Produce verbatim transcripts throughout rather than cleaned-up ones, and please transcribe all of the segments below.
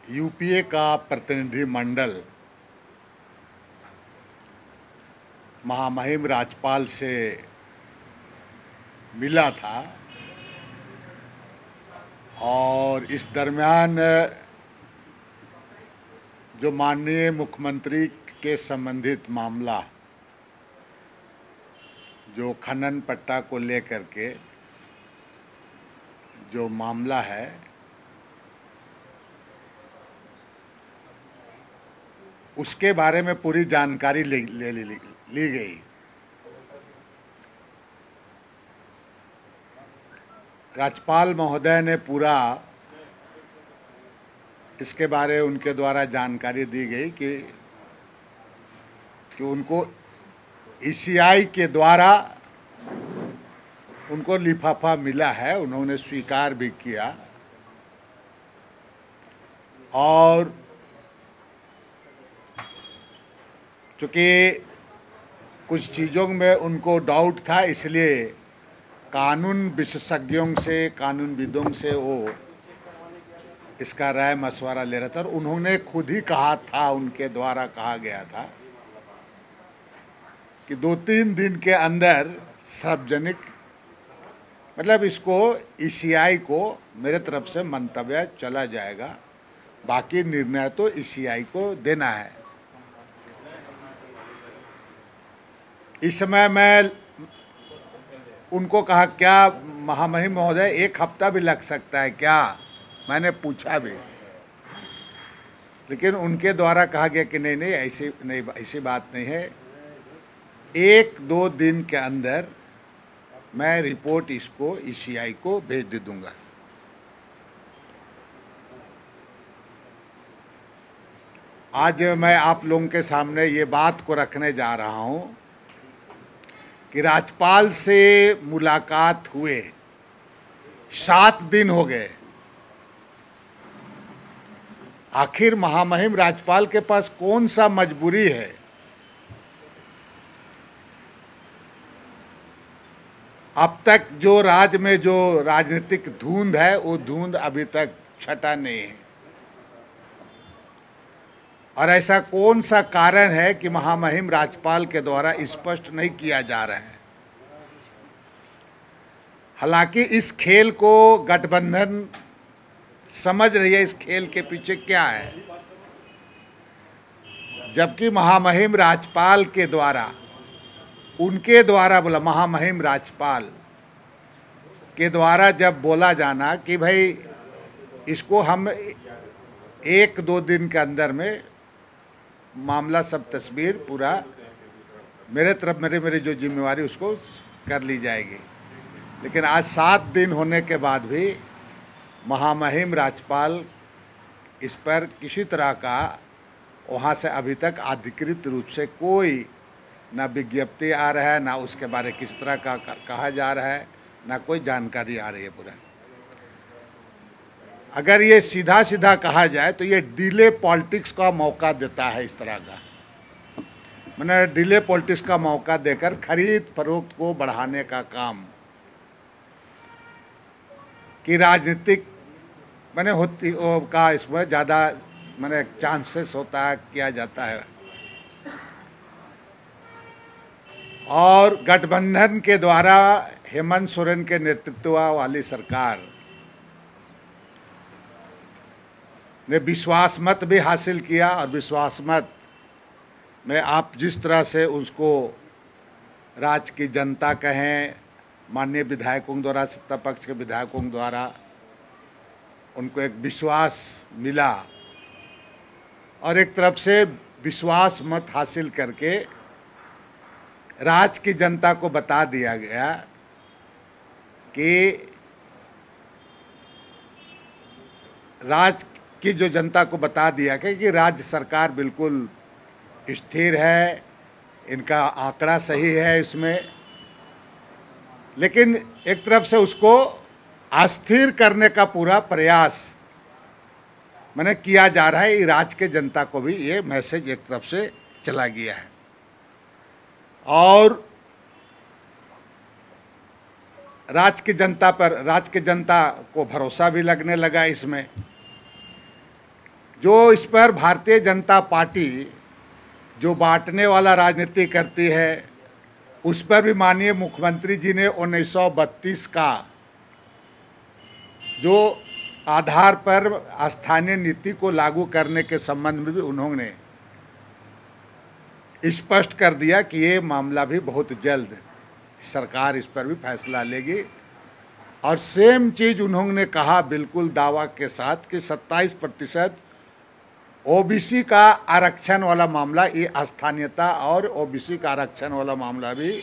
UPA का प्रतिनिधिमंडल महामहिम राज्यपाल से मिला था और इस दरमियान जो माननीय मुख्यमंत्री के संबंधित मामला जो खनन पट्टा को लेकर के जो मामला है उसके बारे में पूरी जानकारी ले, ले, ले, ली गई। राज्यपाल महोदय ने पूरा इसके बारे उनके द्वारा जानकारी दी गई कि कि उनको ईसीआई के द्वारा उनको लिफाफा मिला है, उन्होंने स्वीकार भी किया और चूँकि कुछ चीज़ों में उनको डाउट था इसलिए कानून विशेषज्ञों से कानूनविदों से वो इसका राय मशवरा ले रहा था और उन्होंने खुद ही कहा था, उनके द्वारा कहा गया था कि दो तीन दिन के अंदर सार्वजनिक मतलब इसको ईसीआई को मेरे तरफ से मंतव्य चला जाएगा, बाकी निर्णय तो ईसीआई को देना है। इस समय मैं उनको कहा क्या महामहिम महोदय एक हफ्ता भी लग सकता है क्या, मैंने पूछा भी, लेकिन उनके द्वारा कहा गया कि नहीं नहीं ऐसी नहीं ऐसी बात नहीं है, एक दो दिन के अंदर मैं रिपोर्ट इसको ईसीआई को भेज दे दूंगा। आज मैं आप लोगों के सामने ये बात को रखने जा रहा हूं कि राज्यपाल से मुलाकात हुए सात दिन हो गए। आखिर महामहिम राज्यपाल के पास कौन सा मजबूरी है? अब तक जो राज्य में जो राजनीतिक धुंध है वो धुंध अभी तक छटा नहीं है और ऐसा कौन सा कारण है कि महामहिम राज्यपाल के द्वारा स्पष्ट नहीं किया जा रहा है। हालांकि इस खेल को गठबंधन समझ रही है, इस खेल के पीछे क्या है, जबकि महामहिम राज्यपाल के द्वारा उनके द्वारा बोला महामहिम राज्यपाल के द्वारा जब बोला जाना कि भाई इसको हम एक दो दिन के अंदर में मामला सब तस्वीर पूरा मेरे तरफ मेरे मेरी जो जिम्मेवारी उसको कर ली जाएगी, लेकिन आज सात दिन होने के बाद भी महामहिम राज्यपाल इस पर किसी तरह का वहाँ से अभी तक अधिकृत रूप से कोई ना विज्ञप्ति आ रहा है, ना उसके बारे किस तरह का कहा जा रहा है, ना कोई जानकारी आ रही है पूरा। अगर ये सीधा सीधा कहा जाए तो ये डिले पॉलिटिक्स का मौका देता है, इस तरह का मैंने डिले पॉलिटिक्स का मौका देकर खरीद फरोख्त को बढ़ाने का काम कि राजनीतिक मैंने होती का इसमें ज़्यादा मैंने चांसेस होता है किया जाता है और गठबंधन के द्वारा हेमंत सोरेन के नेतृत्व वाली सरकार ने विश्वास मत भी हासिल किया और विश्वास मत में आप जिस तरह से उसको राज्य की जनता कहें, माननीय विधायकों द्वारा, सत्ता पक्ष के विधायकों द्वारा उनको एक विश्वास मिला और एक तरफ से विश्वास मत हासिल करके राज्य की जनता को बता दिया गया कि राज्य की जो जनता को बता दिया गया कि राज्य सरकार बिल्कुल स्थिर है, इनका आंकड़ा सही है इसमें, लेकिन एक तरफ से उसको अस्थिर करने का पूरा प्रयास मैंने किया जा रहा है। राज्य के जनता को भी ये मैसेज एक तरफ से चला गया है और राज्य की जनता पर राज्य की जनता को भरोसा भी लगने लगा इसमें जो इस पर भारतीय जनता पार्टी जो बांटने वाला राजनीति करती है, उस पर भी माननीय मुख्यमंत्री जी ने उन्नीस सौ बत्तीस का जो आधार पर स्थानीय नीति को लागू करने के संबंध में भी उन्होंने स्पष्ट कर दिया कि ये मामला भी बहुत जल्द सरकार इस पर भी फैसला लेगी। और सेम चीज़ उन्होंने कहा बिल्कुल दावा के साथ कि सत्ताईस प्रतिशत ओबीसी का आरक्षण वाला मामला, ये स्थानीयता और ओबीसी का आरक्षण वाला मामला भी,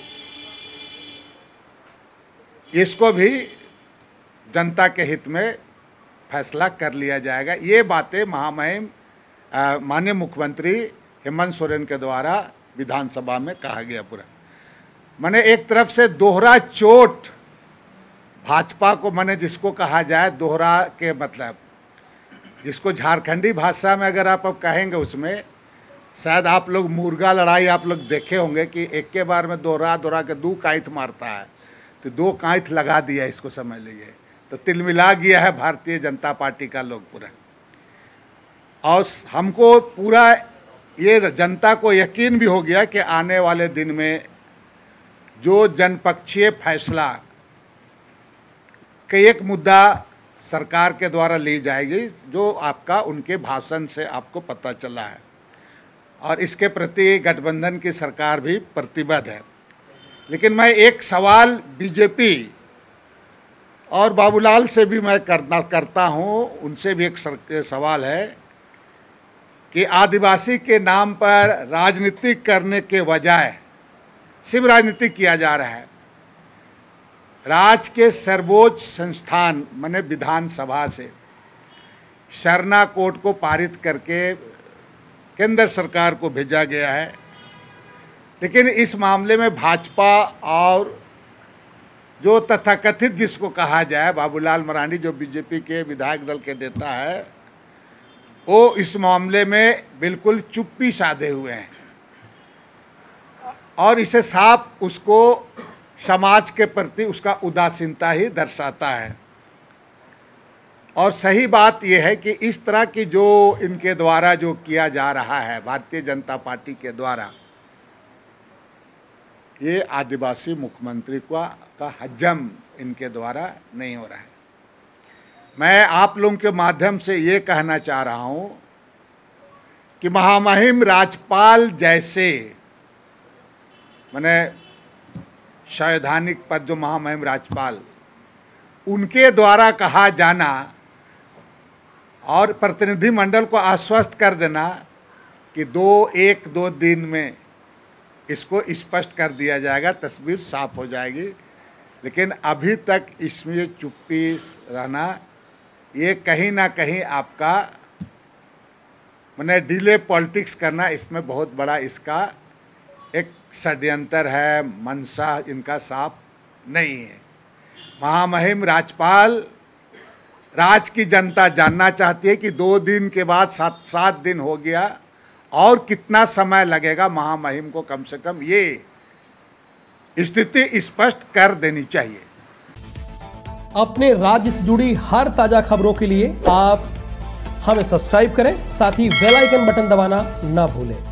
इसको भी जनता के हित में फैसला कर लिया जाएगा। ये बातें महामहिम माननीय मुख्यमंत्री हेमंत सोरेन के द्वारा विधानसभा में कहा गया। पूरा मैंने एक तरफ से दोहरा चोट भाजपा को, मैंने जिसको कहा जाए दोहरा के मतलब, जिसको झारखंडी भाषा में अगर आप अब कहेंगे, उसमें शायद आप लोग मुर्गा लड़ाई आप लोग देखे होंगे कि एक के बार में दोहरा दोहरा के दो कांत मारता है, तो दो कांत लगा दिया, इसको समझ लीजिए। तो तिलमिला गया है भारतीय जनता पार्टी का लोग पूरा। और हमको पूरा ये जनता को यकीन भी हो गया कि आने वाले दिन में जो जनपक्षीय फैसला के एक मुद्दा सरकार के द्वारा ली जाएगी, जो आपका उनके भाषण से आपको पता चला है, और इसके प्रति गठबंधन की सरकार भी प्रतिबद्ध है। लेकिन मैं एक सवाल बीजेपी और बाबूलाल से भी मैं करना करता हूँ, उनसे भी एक सवाल है कि आदिवासी के नाम पर राजनीति करने के बजाय सिर्फ राजनीति किया जा रहा है। राज्य के सर्वोच्च संस्थान माने विधानसभा से सरना कोड को पारित करके केंद्र सरकार को भेजा गया है, लेकिन इस मामले में भाजपा और जो तथाकथित जिसको कहा जाए बाबूलाल मरांडी, जो बीजेपी के विधायक दल के नेता है, वो इस मामले में बिल्कुल चुप्पी साधे हुए हैं और इसे साफ उसको समाज के प्रति उसका उदासीनता ही दर्शाता है। और सही बात यह है कि इस तरह की जो इनके द्वारा जो किया जा रहा है भारतीय जनता पार्टी के द्वारा, ये आदिवासी मुख्यमंत्री का का हजम इनके द्वारा नहीं हो रहा है। मैं आप लोगों के माध्यम से ये कहना चाह रहा हूँ कि महामहिम राज्यपाल जैसे, मैंने संवैधानिक पद जो महामहिम राज्यपाल, उनके द्वारा कहा जाना और प्रतिनिधिमंडल को आश्वस्त कर देना कि दो एक दो दिन में इसको स्पष्ट कर दिया जाएगा, तस्वीर साफ हो जाएगी। लेकिन अभी तक इसमें चुप्पी रहना, ये कहीं ना कहीं आपका मैंने डिले पॉलिटिक्स करना, इसमें बहुत बड़ा इसका एक षड्यंतर है, मंशा इनका साफ नहीं है। महामहिम राज्यपाल, राज्य की जनता जानना चाहती है कि दो दिन के बाद सात सात दिन हो गया और कितना समय लगेगा महामहिम को, कम से कम ये स्थिति स्पष्ट कर देनी चाहिए। अपने राज्य से जुड़ी हर ताजा खबरों के लिए आप हमें सब्सक्राइब करें, साथ ही बेल आइकन बटन दबाना ना भूलें।